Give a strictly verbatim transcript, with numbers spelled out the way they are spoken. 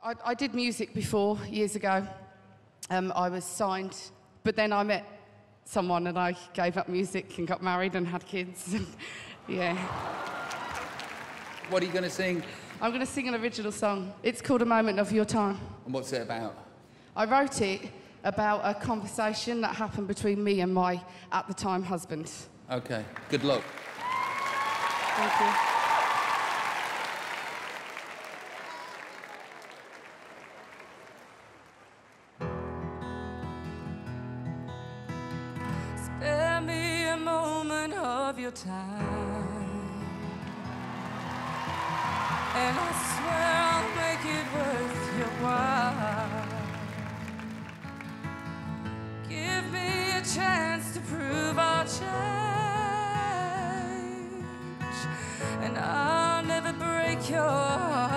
I, I did music before, years ago. Um, I was signed, but then I met someone and I gave up music and got married and had kids. Yeah. What are you going to sing? I'm going to sing an original song. It's called A Moment of Your Time. And what's it about? I wrote it about a conversation that happened between me and my, at the time, husband. OK, good luck. Thank you. Spare me a moment of your time, and I swear I'll make it worth your while. Give me a chance to prove I'll change, and I'll never break your heart.